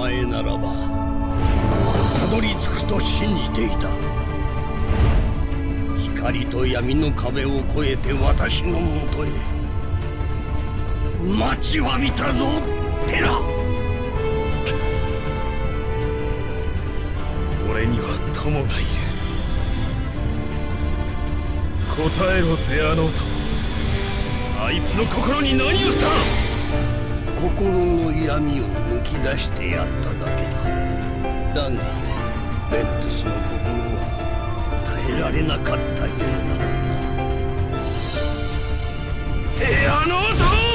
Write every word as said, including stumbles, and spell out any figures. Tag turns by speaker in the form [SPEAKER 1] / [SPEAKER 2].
[SPEAKER 1] 前ならばたどり着くと信じていた。光と闇の壁を越えて私のもとへ。待ちわびたぞテラ。
[SPEAKER 2] 俺には友がいる。答えろゼアノート。あいつの心に何をした？
[SPEAKER 1] 心の闇を抜き出してやっただけだ。だがレッドスの心は耐えられなかったようだな。ゼアノート！